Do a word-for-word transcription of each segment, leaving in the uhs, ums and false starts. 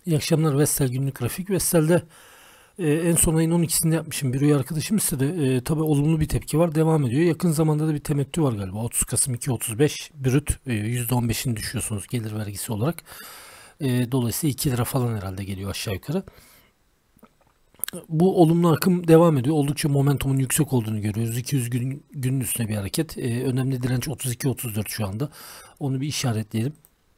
İyi akşamlar. Vestel günlük grafik. Vestel'de e, en son ayın on ikisinde yapmışım. Bir üye arkadaşım istedi. E, tabii olumlu bir tepki var. Devam ediyor. Yakın zamanda da bir temettü var galiba. otuz Kasım iki otuz beş brüt e, yüzde on beşini düşüyorsunuz gelir vergisi olarak. E, dolayısıyla iki lira falan herhalde geliyor aşağı yukarı. Bu olumlu akım devam ediyor. Oldukça momentumun yüksek olduğunu görüyoruz. iki yüz gün, günün üstüne bir hareket. E, önemli direnç otuz iki otuz dört şu anda. Onu bir işaretleyelim.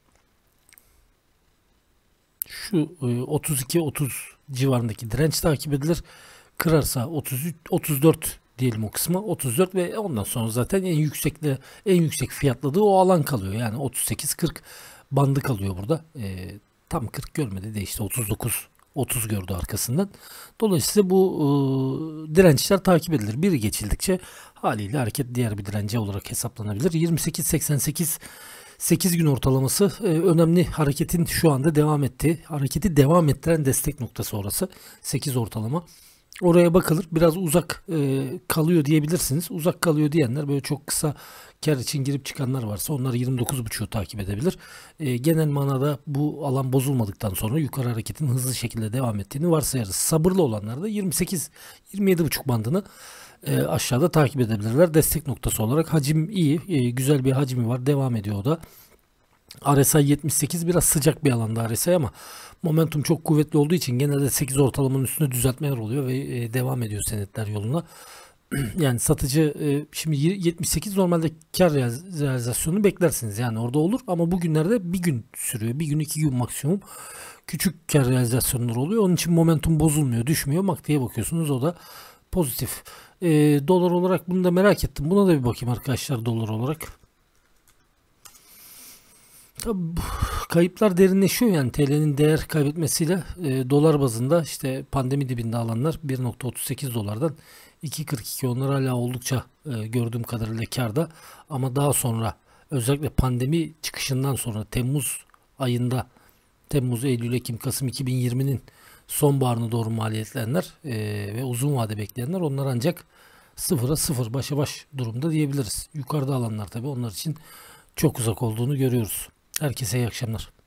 Şu e, otuz iki otuz civarındaki direnç takip edilir. Kırarsa otuz üç otuz dört diyelim o kısma. otuz dört ve ondan sonra zaten en yüksekle en yüksek fiyatladığı o alan kalıyor. Yani otuz sekiz kırk bandı kalıyor burada. E, tam kırk görmedi de işte otuz dokuz otuz gördü arkasından. Dolayısıyla bu e, dirençler takip edilir. Biri geçildikçe haliyle hareket diğer bir dirence olarak hesaplanabilir. yirmi sekiz seksen sekiz sekiz gün ortalaması e, önemli hareketin şu anda devam ettiği, hareketi devam ettiren destek noktası orası. sekiz ortalama. Oraya bakılır. Biraz uzak e, kalıyor diyebilirsiniz. Uzak kalıyor diyenler böyle çok kısa kar için girip çıkanlar varsa onlar yirmi dokuz buçuğu takip edebilir. E, genel manada bu alan bozulmadıktan sonra yukarı hareketin hızlı şekilde devam ettiğini varsayarız. Sabırlı olanlar da yirmi sekiz yirmi yedi buçuk bandını e, aşağıda takip edebilirler. Destek noktası olarak hacim iyi. E, güzel bir hacmi var. Devam ediyor o da. R S I yetmiş sekiz biraz sıcak bir alanda R S I ama momentum çok kuvvetli olduğu için genelde sekiz ortalamanın üstünde düzeltmeler oluyor ve e, devam ediyor senetler yoluna. Yani satıcı e, şimdi yetmiş sekiz normalde kar realizasyonunu beklersiniz. Yani orada olur ama bugünlerde bir gün sürüyor. Bir gün iki gün maksimum. Küçük kar realizasyonları oluyor. Onun için momentum bozulmuyor, düşmüyor. M A C D'ye bakıyorsunuz o da pozitif. E, dolar olarak bunu da merak ettim. Buna da bir bakayım arkadaşlar dolar olarak. Tabii kayıplar derinleşiyor yani T L'nin değer kaybetmesiyle e, dolar bazında işte pandemi dibinde alanlar bir nokta otuz sekiz dolardan iki kırk iki onlar hala oldukça e, gördüğüm kadarıyla karda ama daha sonra özellikle pandemi çıkışından sonra Temmuz ayında Temmuz, Eylül, Ekim, Kasım iki bin yirminin sonbaharına doğru maliyetlenenler e, ve uzun vade bekleyenler onlar ancak sıfıra sıfır başa baş durumda diyebiliriz. Yukarıda alanlar tabii onlar için çok uzak olduğunu görüyoruz. Herkese iyi akşamlar.